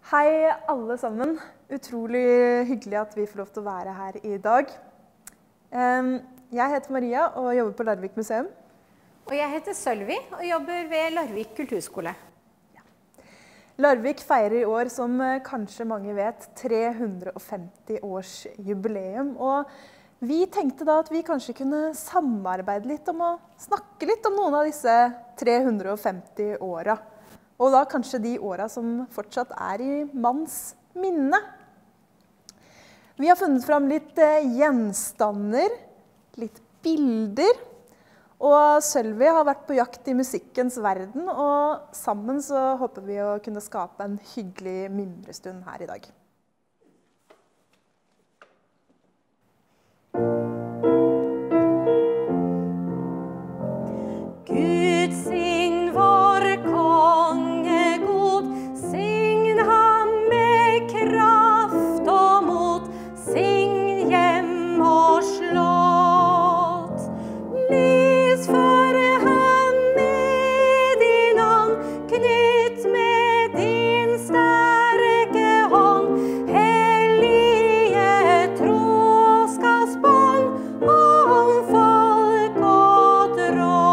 Hei alle sammen. Utrolig hyggelig at vi får lov til å være her i dag. Jeg heter Maria og jobber på Larvik museum. Og jeg heter Sølvi og jobber ved Larvik kulturskole. Larvik feirer i år, som kanskje mange vet, 350 års jubileum. Og vi tenkte da at vi kanskje kunne samarbeide litt om å snakke litt om noen av disse 350 åra. Og da kanskje de åra som fortsatt er i manns minne. Vi har funnet fram litt gjenstander, litt bilder. Og Sølvi har vært på jakt i musikkens verden, og sammen så håper vi å kunne skape en hyggelig mimrestund her i dag. Gud sign vår konge god, sign ham med kraft og mot, sign hjem og slott. Lys for ham med din ånd, knytt med din sterke hånd, hellige troskapsbånd om folk og råd.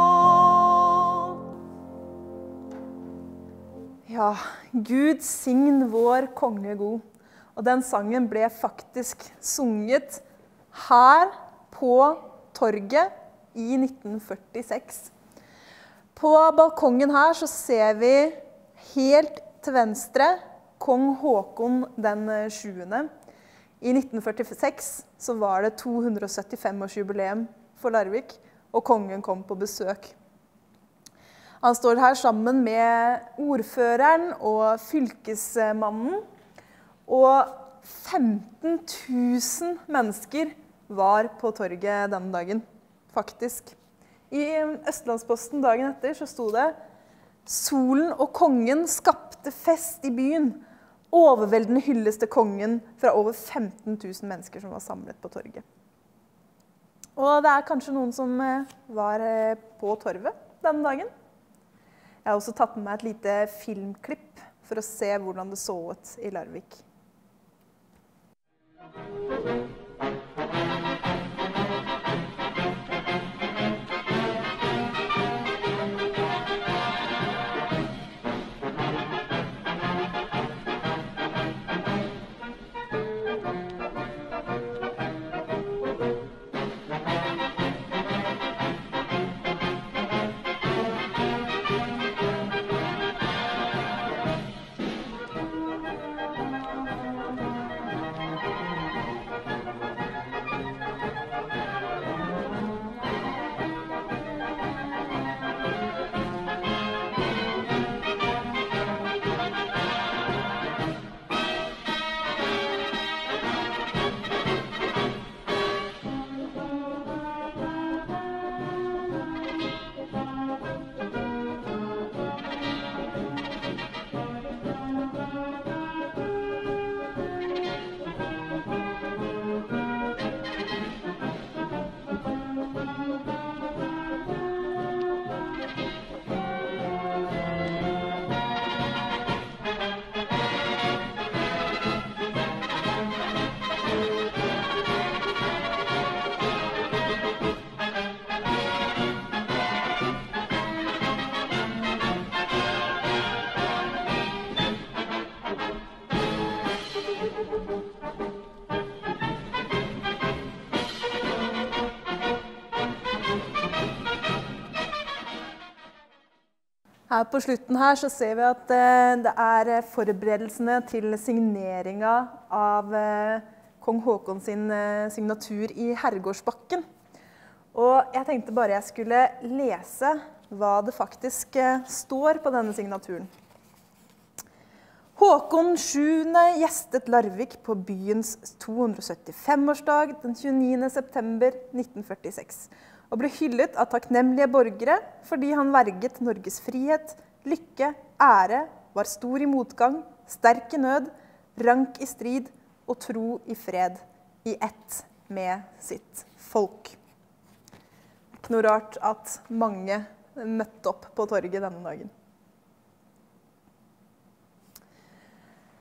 Ja, Gud sign vår konge god. Og den sangen ble faktisk sunget her på torget i 1946. På balkongen her så ser vi helt til venstre kong Håkon den 7. I 1946 så var det 275-årsjubileum for Larvik, og kongen kom på besøk. Han står her sammen med ordføreren og fylkesmannen, og 15 000 mennesker var på torget denne dagen, faktisk. I Østlandsposten dagen etter så sto det: «Solen og kongen skapte fest i byen. Overveldende hylles til kongen fra over 15 000 mennesker som var samlet på torget.» Og det er kanskje noen som var på torvet denne dagen. Jeg har også tatt med meg et lite filmklipp for å se hvordan det så ut i Larvik. Her på slutten her så ser vi at det er forberedelsene til signeringen av kong Håkon sin signatur i Herregårdsbakken. Og jeg tenkte bare jeg skulle lese hva det faktisk står på denne signaturen. Håkon 7. gjestet Larvik på byens 275-årsdag den 29. september 1946. Og ble hyllet av takknemlige borgere fordi han verget Norges frihet, lykke, ære, var stor i motgang, sterk i nød, rank i strid og tro i fred, i ett med sitt folk. Ikke noe rart at mange møtte opp på torget denne dagen.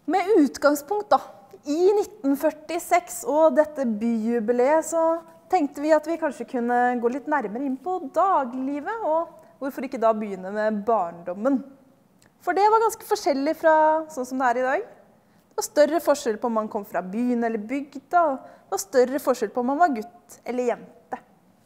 Med utgangspunkt da, i 1946 og dette byjubileet, så tenkte vi at vi kanskje kunne gå litt nærmere inn på daglivet, og hvorfor ikke da begynne med barndommen. For det var ganske forskjellig fra sånn som det er i dag. Det var større forskjell på om man kom fra byen eller bygda, og det var større forskjell på om man var gutt eller jente.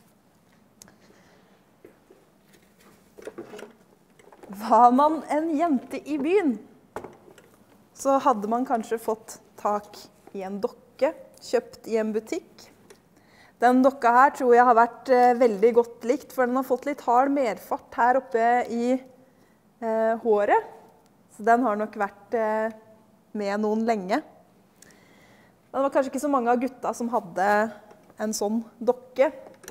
Var man en jente i byen, så hadde man kanskje fått tak i en dokke, kjøpt i en butikk. Den dokka her tror jeg har vært veldig godt likt, for den har fått litt hard merfart her oppe i håret. Så den har nok vært med noen lenge. Det var kanskje ikke så mange av gutta som hadde en sånn dokke.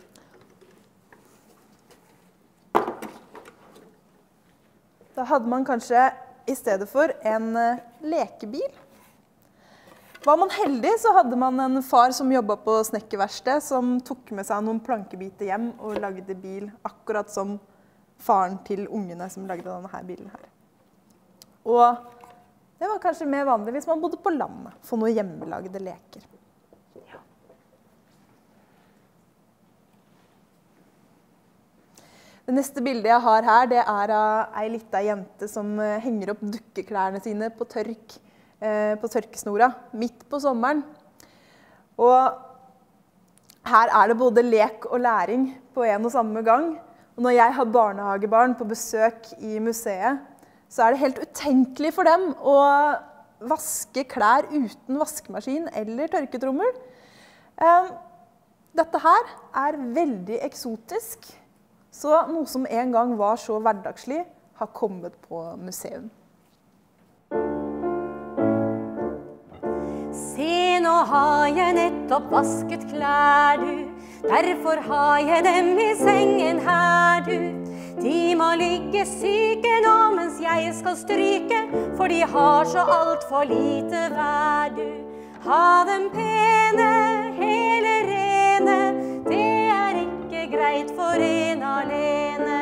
Da hadde man kanskje i stedet for en lekebil. Var man heldig, så hadde man en far som jobbet på snekkerverksted, som tok med seg noen plankebiter hjem og lagde bil, akkurat som faren til ungene som lagde denne her bilen her. Og det var kanskje mer vanlig hvis man bodde på landet, for noen hjemmelagde leker. Det neste bildet jeg har her, det er av ei lita jente som henger opp dukkeklærne sine på tørkesnora, midt på sommeren. Og her er det både lek og læring på en og samme gang. Og når jeg har barnehagebarn på besøk i museet, så er det helt utenkelig for dem å vaske klær uten vaskemaskin eller tørketrommel. Dette her er veldig eksotisk. Så noe som en gang var så hverdagslig, har kommet på museum. Se, nå har jeg nettopp vasket klær, du. Derfor har jeg dem i sengen her, du. De må ligge syke nå mens jeg skal stryke, for de har så alt for lite vær, du. Ha dem pene, hele rene, det er ikke greit for en alene.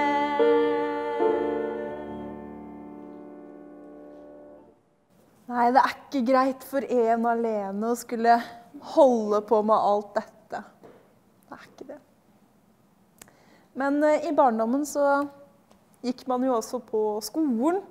Nei, det er ikke greit for en alene å skulle holde på med alt dette. Det er ikke det. Men i barndommen så gikk man jo også på skolen.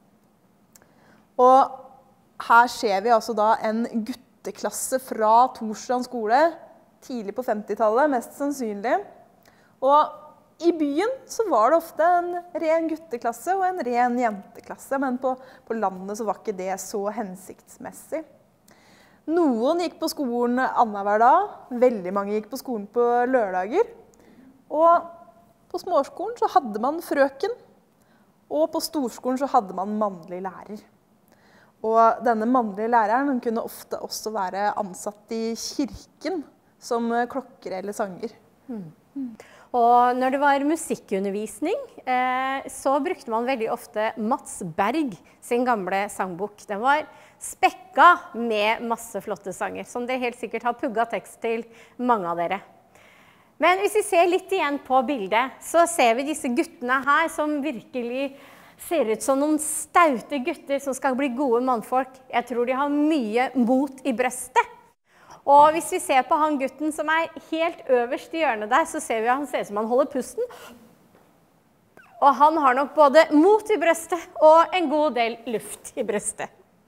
Og her ser vi altså da en gutteklasse fra Torstrand skole, tidlig på 50-tallet, mest sannsynlig. Og i byen så var det ofte en ren gutteklasse og en ren jenteklasse, men på landet så var ikke det så hensiktsmessig. Noen gikk på skolen annenhver dag, veldig mange gikk på skolen på lørdager. Og på småskolen så hadde man frøken, og på storskolen så hadde man mannlig lærer. Og denne mannlige læreren kunne ofte også være ansatt i kirken som klokker eller sanger. Og når det var musikkundervisning, så brukte man veldig ofte Mats Berg sin gamle sangbok. Den var spekka med masse flotte sanger, som det helt sikkert har pugget tekst til mange av dere. Men hvis vi ser litt igjen på bildet, så ser vi disse guttene her som virkelig ser ut som noen staute gutter som skal bli gode mannfolk. Jeg tror de har mye mot i brøstet. Og hvis vi ser på han gutten som er helt øverst i hjørnet der, så ser vi at han ser ut som han holder pusten. Og han har nok både mot i brøstet og en god del luft i brøstet.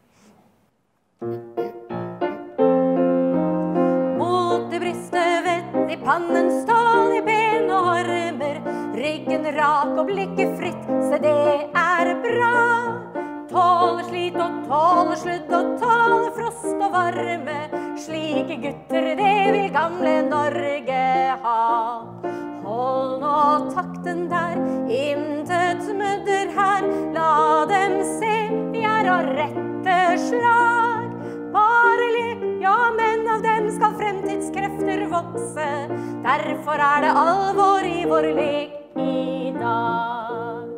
Mot i brystet, vett i pannen, stål i ben og armer, ryggen rak og blikket fritt, så det er bra. Tåler slit og tåler sludd og tåler frost og varme, slike gutter det vil gamle Norge ha. Hold nå takten der, intet mudder her, la dem se, vi er av rette slag. Bare lek, ja, men av dem skal fremtidskrefter vokse, derfor er det alvor i vår lek i dag.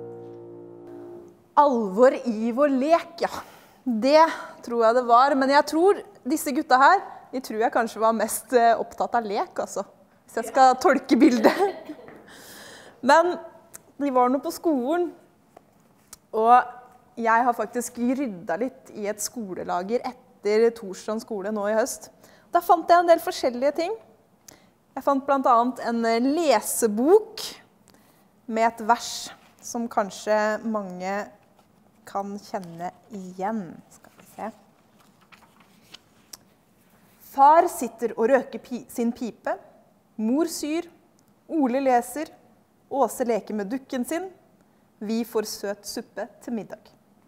Alvor i vår lek, ja. Det tror jeg det var, men jeg tror disse gutta her, de tror jeg kanskje var mest opptatt av lek, altså. Hvis jeg skal tolke bildet. Men de var nå på skolen, og jeg har faktisk ryddet litt i et skolelager etter Torstrand skole nå i høst. Der fant jeg en del forskjellige ting. Jeg fant blant annet en lesebok med et vers som kanskje mange kan kjenne igjen. Skal vi se. Far sitter og røker sin pipe. Mor syr. Ole leser. Åse leker med dukken sin. Vi får søt suppe til middag.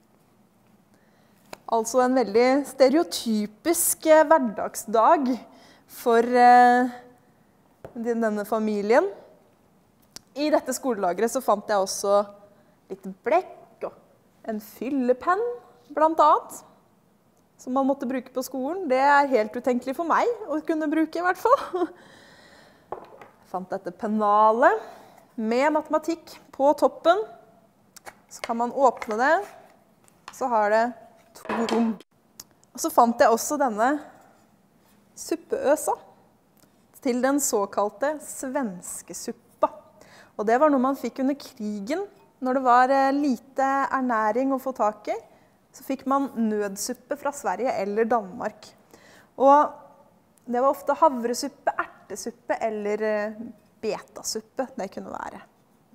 Altså en veldig stereotypisk hverdagsdag for denne familien. I dette skolelageret så fant jeg også litt blekk og en fyllepenn, blant annet, som man måtte bruke på skolen. Det er helt utenkelig for meg å kunne bruke i hvert fall. Jeg fant dette pennalet med matematikk på toppen. Så kan man åpne det, så har det 2 rom. Og så fant jeg også denne suppeøsa til den såkalte svenskesuppa. Og det var noe man fikk under krigen. Når det var lite ernæring å få tak i, så fikk man nødsuppe fra Sverige eller Danmark. Og det var ofte havresuppe, ertesuppe eller betasuppe det kunne være.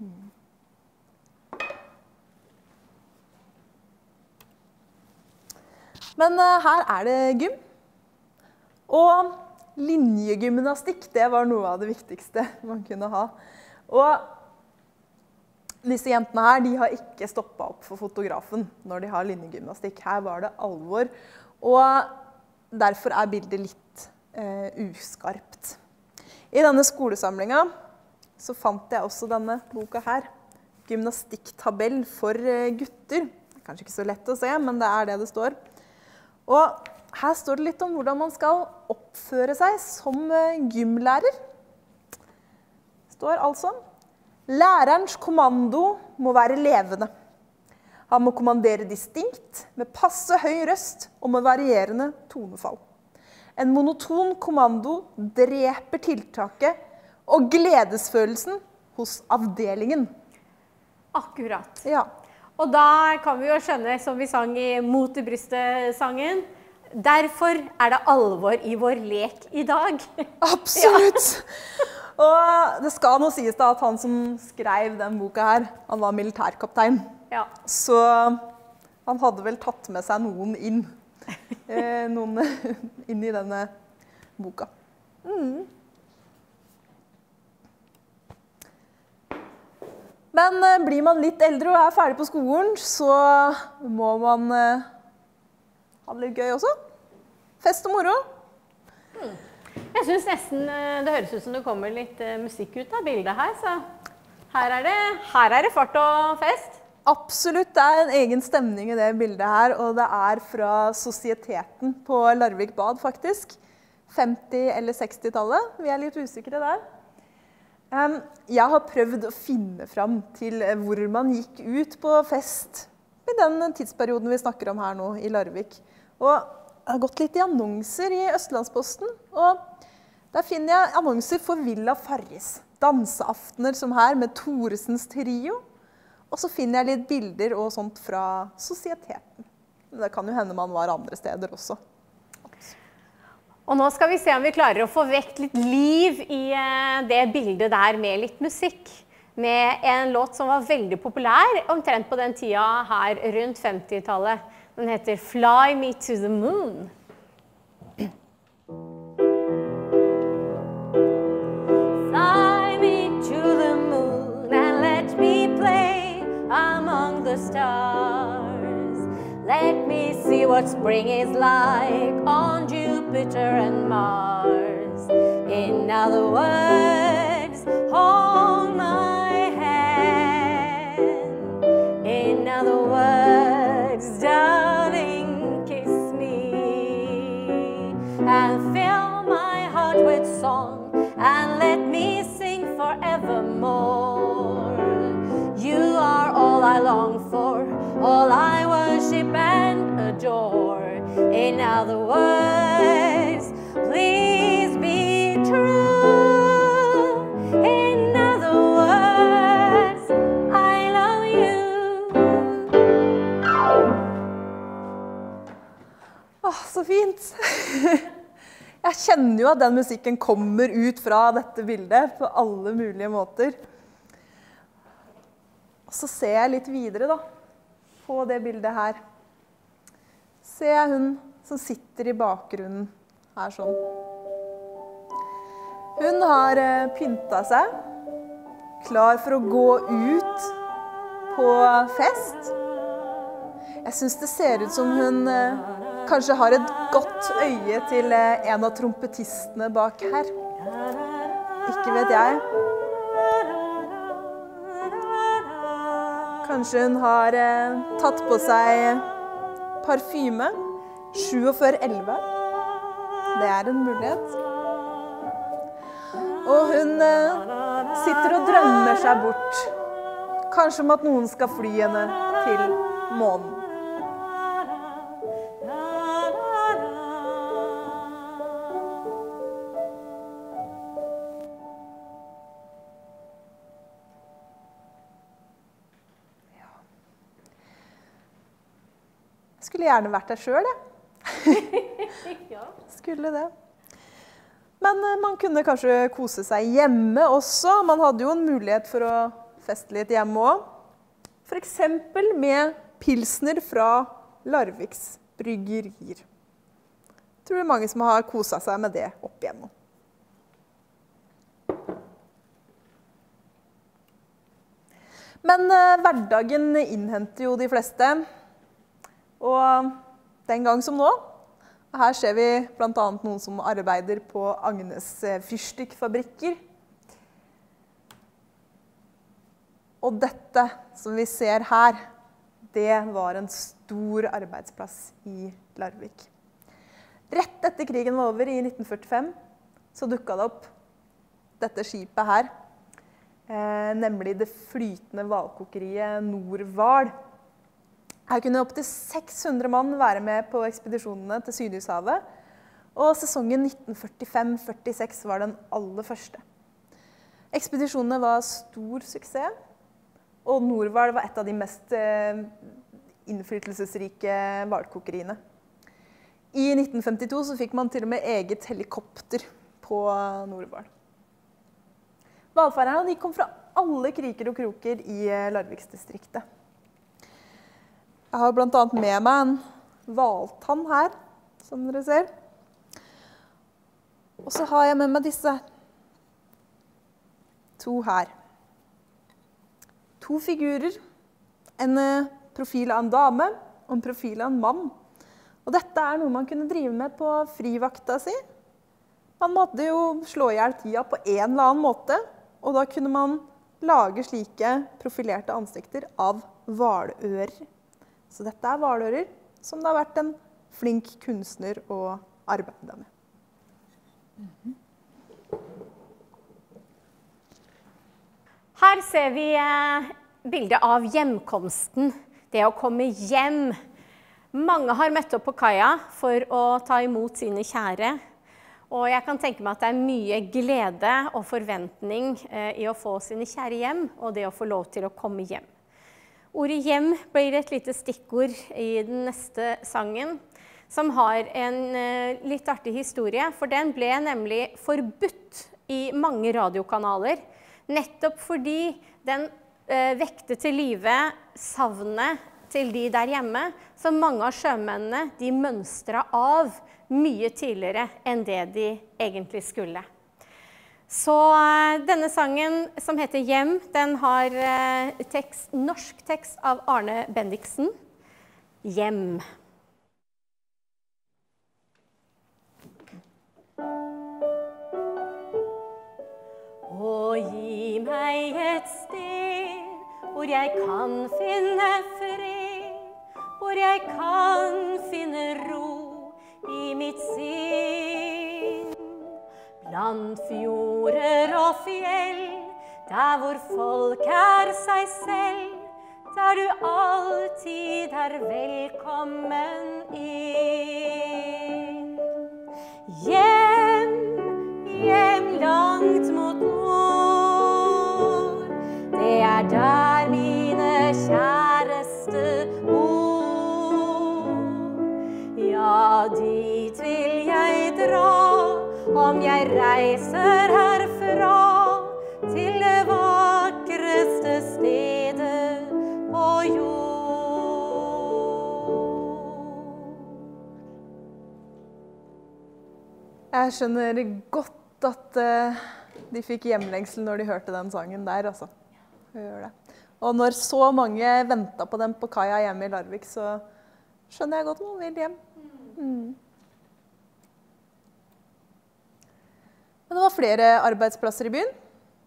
Men her er det gym. Og linjegymnastikk, det var noe av det viktigste man kunne ha. Og disse jentene her, de har ikke stoppet opp for fotografen når de har linjegymnastikk. Her var det alvor. Og derfor er bildet litt uskarpt. I denne skolesamlingen så fant jeg også denne boka her. Gymnastikktabell for gutter. Kanskje ikke så lett å se, men det er det det står. Og her står det litt om hvordan man skal oppføre seg som gymlærer. Det står altså, lærerens kommando må være levende. Han må kommandere distinkt, med passe høy røst og med varierende tonefall. En monoton kommando dreper tiltaket og gledesfølelsen hos avdelingen. Akkurat. Ja. Og da kan vi jo skjønne, som vi sang i Mot i brystet-sangen, derfor er det alvor i vår lek i dag. Absolutt! Ja. Og det skal nå sies da at han som skrev den boka her, han var militærkaptein. Ja. Så han hadde vel tatt med seg noen inn i denne boka. Men blir man litt eldre og er ferdig på skolen, så må man ha det litt gøy også. Fest og moro. Jeg synes nesten det høres ut som det kommer litt musikk ut av bildet her, så her er det fart og fest. Absolutt, det er en egen stemning i det bildet her, og det er fra Sosieteten på Larvik Bad faktisk. 50- eller 60-tallet, vi er litt usikre der. Jeg har prøvd å finne fram til hvor man gikk ut på fest i den tidsperioden vi snakker om her nå i Larvik. Og jeg har gått litt i annonser i Østlandsposten, og der finner jeg annonser for Villa Farris. Danseaftener som her med Thoresens trio. Og så finner jeg litt bilder og sånt fra Sosieteten. Det kan jo hende man var andre steder også. Og nå skal vi se om vi klarer å få vekt litt liv i det bildet der med litt musikk. Med en låt som var veldig populær, omtrent på den tida her rundt 50-tallet. Den heter Fly Me to the Moon. Fly me to the moon and let me play among the stars. Let me see what spring is like on Jupiter and Mars. In other words, hold my hand. In other words, darling, kiss me. And fill my heart with song and let me sing forevermore. You are all I long for, all I worship and adore. In other words, please be true. In other words, I love you. Jeg kjenner jo at den musikken kommer ut fra dette bildet på alle mulige måter. Og så ser jeg litt videre da, på det bildet her. Ser jeg hun som sitter i bakgrunnen her sånn. Hun har pyntet seg, klar for å gå ut på fest. Jeg synes det ser ut som hun kanskje har et godt øye til en av trompetistene bak her. Ikke vet jeg. Kanskje hun har tatt på seg parfyme, 4711. Det er en mulighet. Og hun sitter og drømmer seg bort. Kanskje om at noen skal fly henne til månen. Skulle gjerne vært der selv, jeg. Skulle det. Men man kunne kanskje kose seg hjemme også. Man hadde jo en mulighet for å feste litt hjemme også. For eksempel med pilsner fra Larviks bryggerier. Jeg tror det er mange som har koset seg med det opp igjennom. Men hverdagen innhenter jo de fleste. Og den gang som nå, her ser vi blant annet noen som arbeider på Agnes fyrstikkfabrikker. Og dette som vi ser her, det var en stor arbeidsplass i Larvik. Rett etter krigen var over i 1945, så dukket det opp dette skipet her, nemlig det flytende hvalkokeriet Norval. Her kunne opp til 600 mann være med på ekspedisjonene til Sydhavshavet, og sesongen 1945-46 var den aller første. Ekspedisjonene var stor suksess, og Norval var et av de mest innflytelsesrike hvalkokeriene. I 1952 så fikk man til og med eget helikopter på Norval. Hvalfarerne kom fra alle kriker og kroker i Larviksdistriktet. Jeg har blant annet med meg en hvaltann her, som dere ser. Og så har jeg med meg disse to her. To figurer, en profil av en dame og en profil av en mann. Og dette er noe man kunne drive med på frivakta si. Man måtte jo slå ihjel tida på en eller annen måte, og da kunne man lage slike profilerte ansikter av hvalører. Så dette er hvalører som det har vært en flink kunstner å arbeide med. Her ser vi bildet av hjemkomsten, det å komme hjem. Mange har møtt opp på kaia for å ta imot sine kjære. Og jeg kan tenke meg at det er mye glede og forventning i å få sine kjære hjem, og det å få lov til å komme hjem. Ordet hjem blir et lite stikkord i den neste sangen, som har en litt artig historie, for den ble nemlig forbudt i mange radiokanaler, nettopp fordi den vekte til live savnet til de der hjemme, som mange av sjømennene de mønstret av mye tidligere enn det de egentlig skulle. Så denne sangen, som heter Hjem, den har norsk tekst av Arne Bendiksen. Hjem. Å gi meg et sted hvor jeg kan finne fred, hvor jeg kan finne ro i mitt sinn. Blant fjorder og fjell, der hvor folk er seg selv, der du alltid er velkommen inn. Hjem, hjem langt mot nord, det er der mine kjæreste bor. Ja, dit vil jeg reiser herfra til det vakreste stedet på jord. Jeg skjønner godt at de fikk hjemlengsel når de hørte den sangen der, altså. Jeg gjør det. Og når så mange ventet på dem på kaia hjemme i Larvik, så skjønner jeg godt noen vil hjem. Men det var flere arbeidsplasser i byen.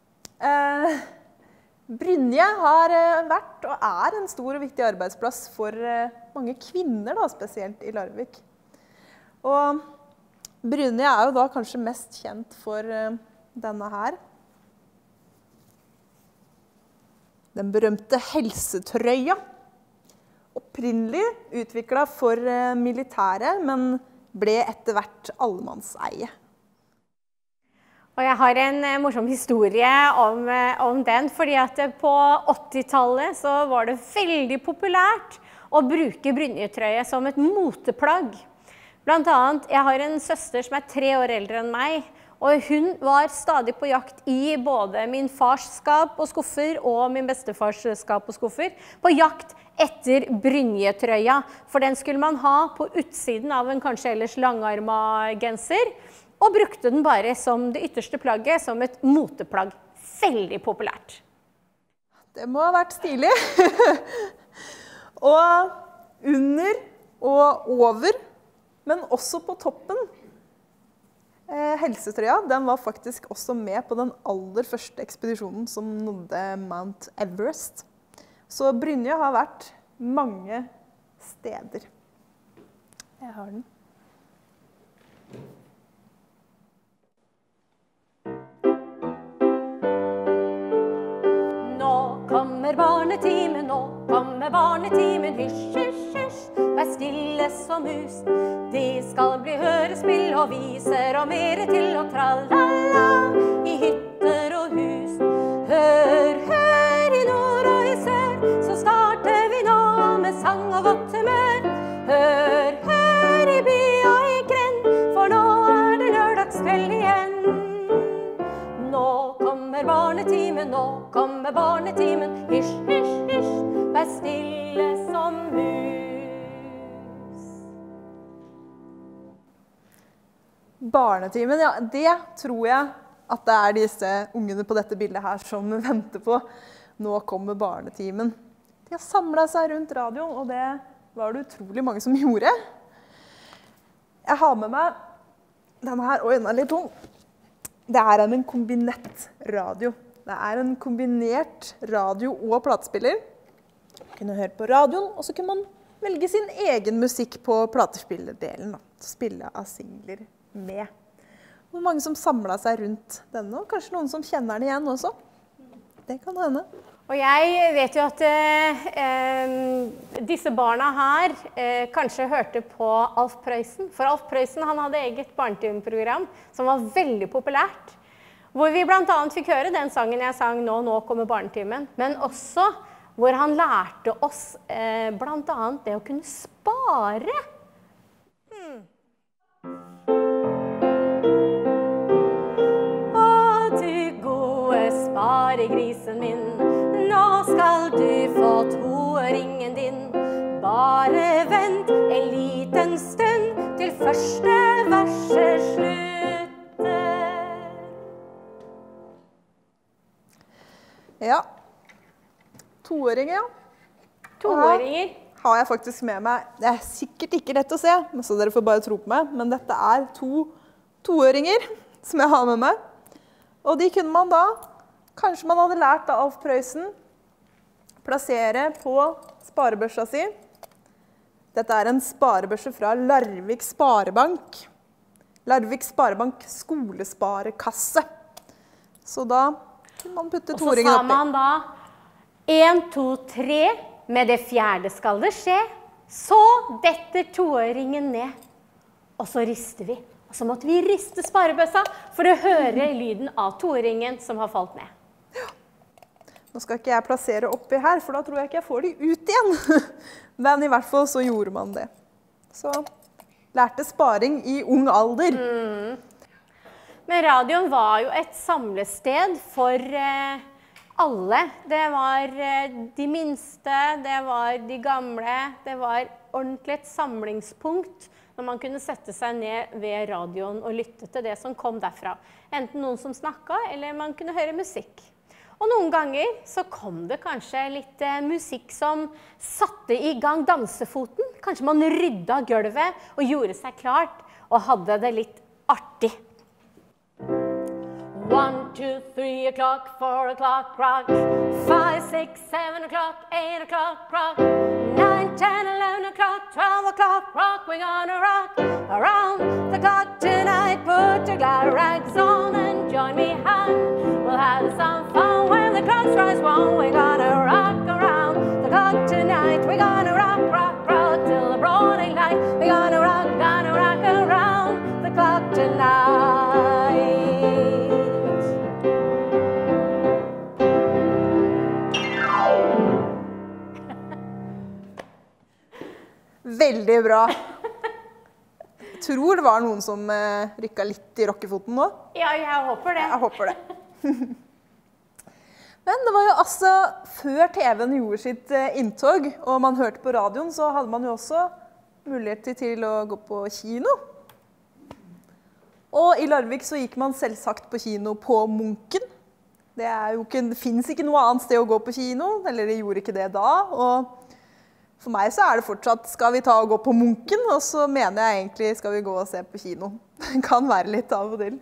Brynje har vært og er en stor og viktig arbeidsplass for mange kvinner, da, spesielt i Larvik. Og Brynje er jo da kanskje mest kjent for denne her. Den berømte helsetrøya. Opprinnelig utviklet for militæret, men ble etter hvert allemannseie. Og jeg har en morsom historie om den, fordi at på 80-tallet så var det veldig populært å bruke brynjetrøye som et moteplagg. Blant annet, jeg har en søster som er 3 år eldre enn meg, og hun var stadig på jakt i både min fars skap og skuffer og min bestefars skap og skuffer, på jakt etter brynjetrøya, for den skulle man ha på utsiden av en kanskje ellers langarma genser, og brukte den bare som det ytterste plagget, som et moteplagg. Veldig populært. Det må ha vært stilig. Og under og over, men også på toppen. Helsetrøya, den var faktisk også med på den aller første ekspedisjonen som nådde Mount Everest. Så Brynje har vært mange steder. Jeg har den. Nå kommer barnetimen, hysj, hysj, hysj, vær stille som mus. De skal bli hørespill og viser og mere til og tralala i hytter og hus. Hør, hør i nord og i sør, så starter vi nå med sang og godt humør. Hør, hør i by og i grend, for nå er det lørdagskveld igjen. Nå kommer barnetimen, hysj, hysj, hysj, vær stille som mus. Barnetimen, ja, det tror jeg at det er disse ungene på dette bildet her som venter på. Nå kommer barnetimen. De har samlet seg rundt radioen, og det var det utrolig mange som gjorde. Jeg har med meg denne her, oi, den er litt tung. Det er en kombinettradio. Det er en kombinert radio og platespiller. Man kunne høre på radioen, og så kunne man velge sin egen musikk på platespillerdelen. Spille av singler med. Hvor mange som samlet seg rundt denne, og kanskje noen som kjenner den igjen også. Det kan hende. Og jeg vet jo at disse barna her kanskje hørte på Alf Prøysen. For Alf Prøysen, han hadde eget barnetimeprogram som var veldig populært. Hvor vi blant annet fikk høre den sangen jeg sang nå kommer barnetimen. Men også hvor han lærte oss blant annet det å kunne spare. Å, du gode sparegrisen min, nå skal du få toeringen din. Bare vent en liten stund til første verset slutter. Ja. Toåringer, ja. Toåringer. Har jeg faktisk med meg. Det er sikkert ikke lett å se, så dere får bare tro på meg. Men dette er toåringer som jeg har med meg. Og de kunne man da, kanskje man hadde lært av Alf Prøysen, plassere på sparebørsa si. Dette er en sparebørse fra Larvik Sparebank. Larvik Sparebank skolesparekasse. Så da kunne man putte toåringen oppi. Og så sa man da 1, 2, 3, med det fjerde skal det skje. Så detter toåringen ned. Og så rister vi. Og så måtte vi riste sparebøssa for å høre lyden av toåringen som har falt ned. Ja. Nå skal ikke jeg plassere oppi her, for da tror jeg ikke jeg får de ut igjen. Men i hvert fall så gjorde man det. Så lærte sparing i ung alder. Men radioen var jo et samlested for alle. Det var de minste, det var de gamle, det var ordentlig et samlingspunkt når man kunne sette seg ned ved radioen og lytte til det som kom derfra. Enten noen som snakket, eller man kunne høre musikk. Og noen ganger så kom det kanskje litt musikk som satte i gang dansefoten. Kanskje man rydda gulvet og gjorde seg klart og hadde det litt artig. 1, 2, 3 o'clock, 4 o'clock, rock. 5, 6, 7 o'clock, 8 o'clock, rock. 9, 10, 11 o'clock, 12 o'clock, rock. We're gonna rock around the clock tonight. Put your glad rags on and join me, hon. We'll have some fun when the clock strikes 1. We're gonna rock around the clock tonight. We're gonna rock, rock, rock till the broad daylight. We're gonna rock around the clock tonight. Veldig bra. Jeg tror det var noen som rykket litt i rockefoten nå. Ja, jeg håper det. Jeg håper det. Men det var jo altså før TV-en gjorde sitt inntog, og man hørte på radioen, så hadde man jo også muligheter til å gå på kino. Og i Larvik så gikk man selvsagt på kino på Munken. Det finnes ikke noe annet sted å gå på kino, eller det gjorde ikke det da, og for meg så det fortsatt, skal vi ta og gå på Munken, og så mener jeg egentlig skal vi gå og se på kino. Det kan være litt av og til.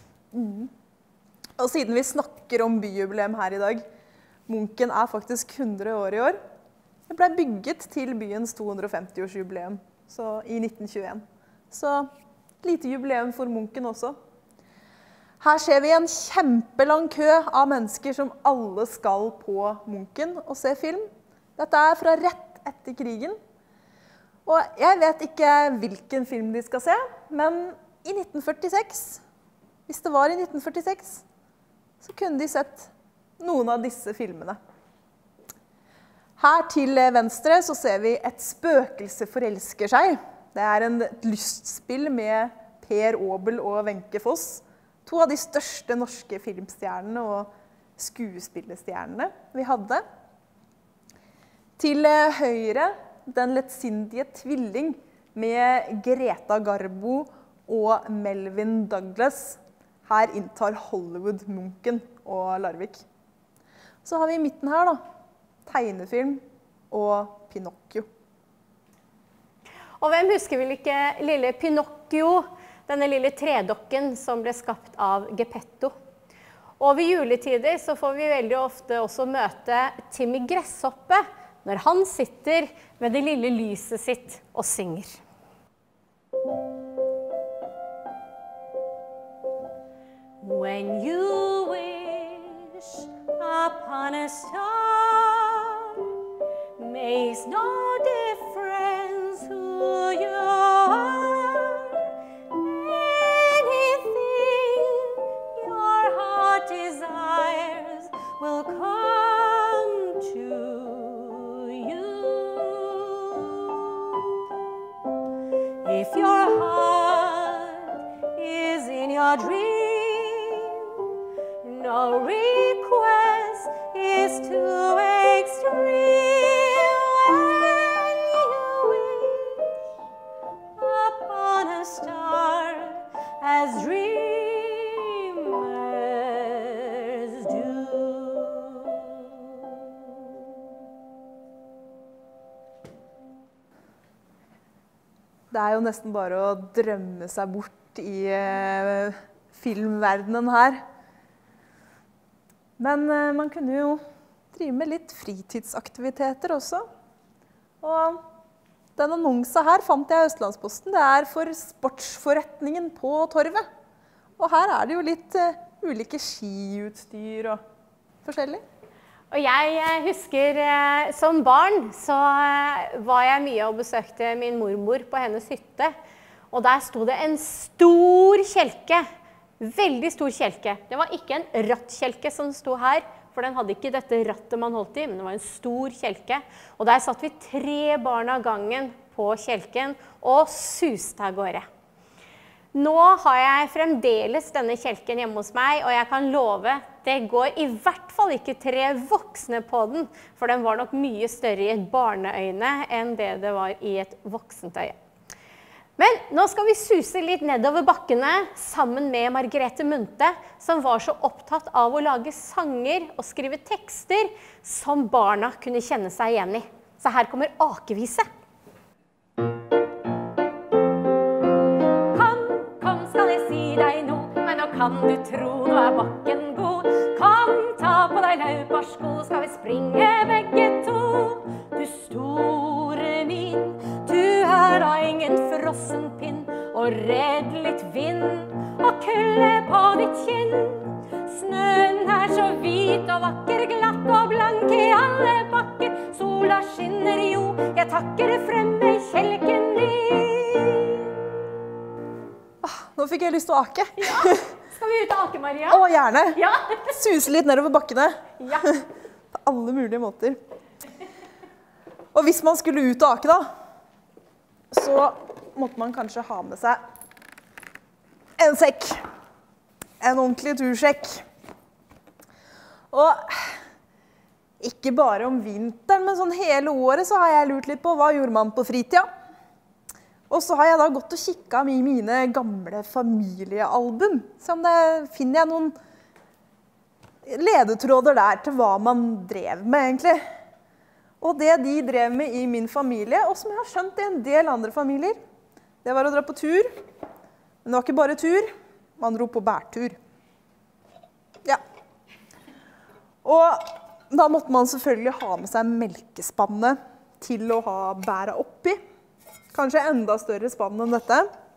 Og siden vi snakker om byjubileum her i dag, Munken faktisk 100 år i år. Det ble bygget til byens 250-årsjubileum i 1921. Så lite jubileum for Munken også. Her ser vi en kjempelang kø av mennesker som alle skal på Munken og se film. Dette fra rett etter krigen. Og jeg vet ikke hvilken film de skal se, men i 1946, hvis det var i 1946, så kunne de sett noen av disse filmene. Her til venstre så ser vi Et spøkelse forelsker seg. Det et lystspill med Per Aabel og Wenche Foss. To av de største norske filmstjernene og skuespillerstjernene vi hadde. Til høyre, Den lettsindige tvilling med Greta Garbo og Melvyn Douglas. Her inntar Hollywood Munken og Larvik. Så har vi i midten her da, tegnefilm og Pinocchio. Og hvem husker vel ikke lille Pinocchio, denne lille tredokken som ble skapt av Geppetto. Og ved juletider så får vi veldig ofte også møte Timmy Gresshoppe, når han sitter med det lille lyset sitt og synger. When you wish upon a star, makes no difference who you are. Anything your heart desires will come to. If your heart is in your dream, no request is too extreme. When you wish upon a star as dreamers do. Det jo nesten bare å drømme seg bort i filmverdenen her. Men man kunne jo drive med litt fritidsaktiviteter også. Og den annonsen her fant jeg i Østlandsposten. Det for sportsforretningen på Torvet. Og her det jo litt ulike skiutstyr og forskjellig. Og jeg husker som barn så var jeg mye og besøkte min mormor på hennes hytte. Og der sto det en stor kjelke, veldig stor kjelke. Det var ikke en rattkjelke som sto her, for den hadde ikke dette rattet man holdt i, men det var en stor kjelke. Og der satt vi 3 barn av gangen på kjelken og suste av gårde. Nå har jeg fremdeles denne kjelken hjemme hos meg, og jeg kan love, det går i hvert fall ikke 3 voksne på den, for den var nok mye større i et barneøyne enn det det var i et voksent øye. Men nå skal vi suse litt nedover bakkene sammen med Margrethe Munthe, som var så opptatt av å lage sanger og skrive tekster som barna kunne kjenne seg igjen i. Så her kommer akevise. Kan du tro, nå er bakken god. Kom, ta på deg lauparsko, skal vi springe begge to. Du store min, du er da ingen frossen pinn, og redd litt vind, og kulde på ditt kinn. Snøen er så hvit og vakker, glatt og blank i alle bakker. Sola skinner jo, jeg takker fremme kjelken din. Nå fikk jeg lyst til å ake. Ja. Skal vi ut og ake, Maria? Å, gjerne. Ja. Suse litt nedover bakkene. Ja. På alle mulige måter. Og hvis man skulle ut og ake da, så måtte man kanskje ha med seg en sekk. En ordentlig tursjekk. Og ikke bare om vinteren, men sånn hele året så har jeg lurt litt på hva gjorde man på fritida. Og så har jeg da gått og kikket i mine gamle familiealbum. Så finner jeg noen ledetråder der til hva man drev med egentlig. Og det de drev med i min familie, og som jeg har skjønt i en del andre familier, det var å dra på tur. Men det var ikke bare tur, man dro på bærtur. Ja. Og da måtte man selvfølgelig ha med seg melkespannet til å ha bæra oppi. Kanskje enda større spann enn dette.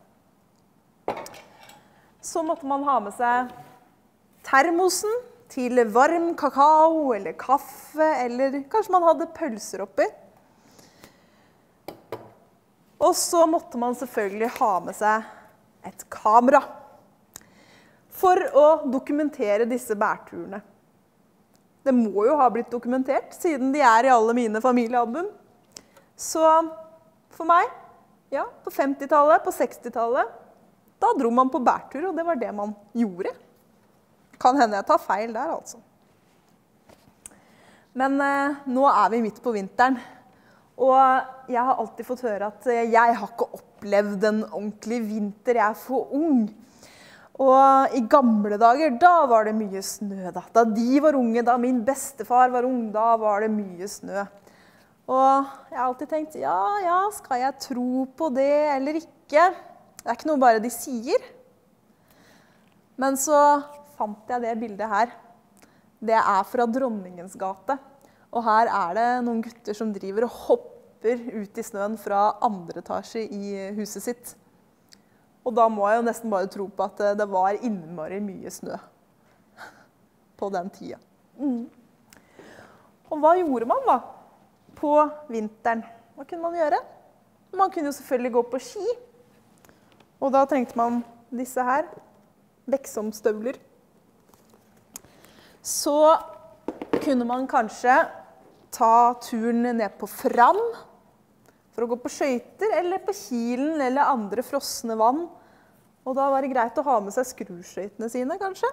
Så måtte man ha med seg termosen til varm kakao eller kaffe, eller kanskje man hadde pølser oppi. Og så måtte man selvfølgelig ha med seg et kamera for å dokumentere disse bærturene. Det må jo ha blitt dokumentert, siden de er i alle mine familiealbum. Så for meg, ja, på 50-tallet, på 60-tallet, da dro man på bærtur, og det var det man gjorde. Kan hende jeg tar feil der, altså. Men nå er vi midt på vinteren, og jeg har alltid fått høre at jeg har ikke opplevd en ordentlig vinter, jeg er for ung. Og i gamle dager, da var det mye snø da. Da de var unge, da min bestefar var ung, da var det mye snø. Og jeg har alltid tenkt, ja, skal jeg tro på det eller ikke? Det er ikke noe bare de sier. Men så fant jeg det bildet her. Det er fra Dronningens gate. Og her er det noen gutter som driver og hopper ut i snøen fra andre etasje i huset sitt. Og da må jeg jo nesten bare tro på at det var innmari mye snø på den tida. Og hva gjorde man da? På vinteren. Hva kunne man gjøre? Man kunne jo selvfølgelig gå på ski. Og da trengte man disse her, Beksomstøvler. Så kunne man kanskje ta turen ned på Fram for å gå på skøyter, eller på Kilen, eller andre frosne vann. Og da var det greit å ha med seg skruskøytene sine, kanskje.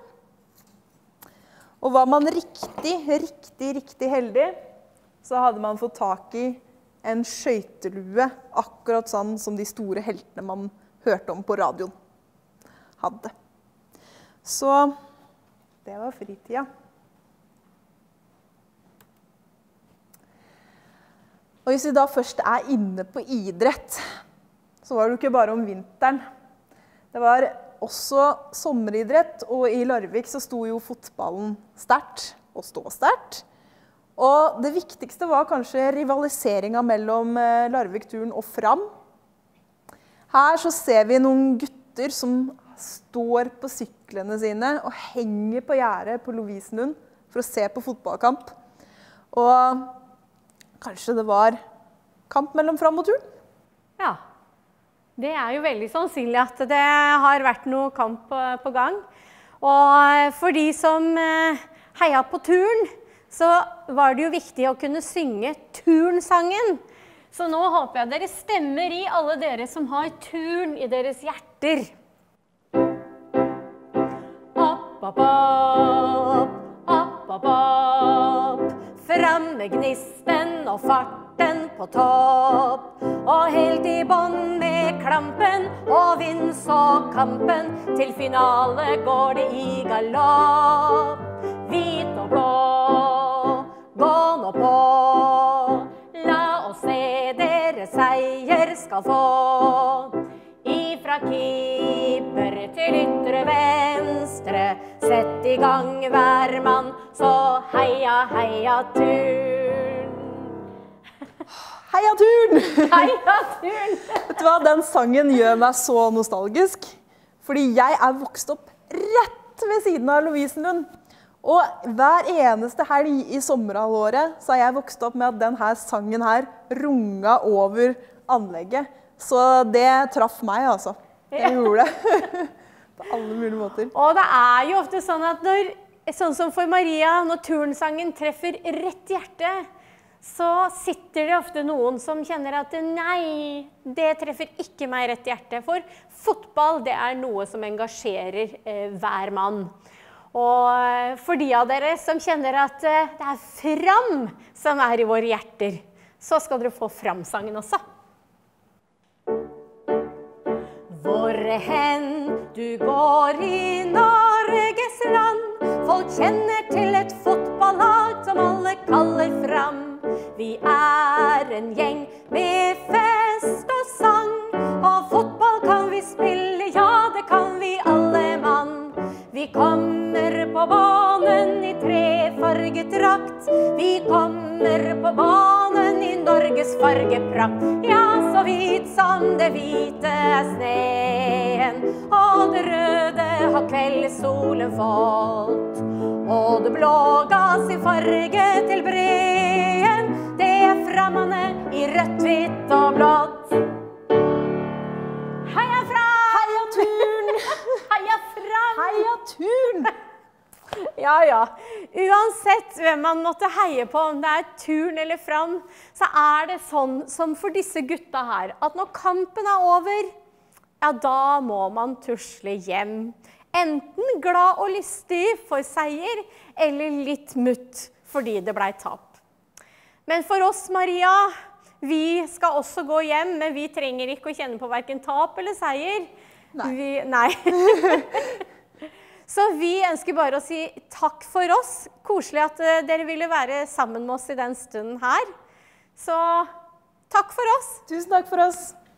Og var man riktig heldig, så hadde man fått tak i en skøytelue, akkurat sånn som de store heltene man hørte om på radioen hadde. Så det var fritida. Og hvis vi da først er inne på idrett, så var det jo ikke bare om vinteren. Det var også sommeridrett, og i Larvik så sto jo fotballen sterkt og stå sterkt. Og det viktigste var kanskje rivaliseringen mellom Larvik-turen og Fram. Her så ser vi noen gutter som står på syklene sine og henger på gjerdet på Lovisenlund for å se på fotballkamp. Og kanskje det var kamp mellom Fram og Turn? Ja. Det er jo veldig sannsynlig at det har vært noe kamp på gang. Og for de som heia på Turn, så var det jo viktig å kunne synge Turnsangen. Så nå håper jeg dere stemmer i alle dere som har Turn i deres hjerter. Opp, opp, opp, opp, opp, opp. Fram med gnisten og farten på topp. Og helt I bånd med klampen, og vinn så kampen. Til finale går det I galopp. Hvit og blå, gå nå på. La oss se dere seier skal få. Ifra keeper til ytre venstre, sett I gang hver mann, så heia, heia Turn. Heia Turn! Heia Turn! Vet du hva, den sangen gjør meg så nostalgisk, fordi jeg vokst opp rett ved siden av Lovisenlund. Og hver eneste helg I sommerhalvåret så har jeg vokst opp med at denne sangen her runga over anlegget. Så det traff meg, altså. Jeg gjorde det. På alle mulige måter. Og det jo ofte sånn at sånn som for Maria, når turnsangen treffer rett hjerte, så sitter det ofte noen som kjenner at nei, det treffer ikke meg rett hjerte. For fotball, det noe som engasjerer hver mann. Og for de av dere som kjenner at det Fram som I våre hjerter, så skal dere få Fram-sangen også. Hvor hen du går I Norges land, folk kjenner til et fotballag som alle kaller Fram. Vi en gjeng med fest og sang, og fotball kan vi spille, ja det kan vi alle mann. Vi kommer på banen I trefarget drakt, vi kommer på banen I Norges fargeprakt. Ja, så hvit som det hvite sneen, og det røde har kveldssolen fått. Og det blå ga sin farge til breen, det frammene I rødt, hvitt og blått. Heia Fram! Heia Turn! Heia Fram! Heia Turn! Ja, ja. Uansett hvem man måtte heie på, om det Turn eller Fram, så det sånn som for disse gutta her, at når kampen over, ja, da må man tusle hjem. Enten glad og lystig for seier, eller litt mutt fordi det ble tap. Men for oss, Maria, vi skal også gå hjem, men vi trenger ikke å kjenne på hverken tap eller seier. Nei. Nei. Så vi ønsker bare å si takk for oss. Koselig at dere ville være sammen med oss I den stunden her. Så takk for oss. Tusen takk for oss.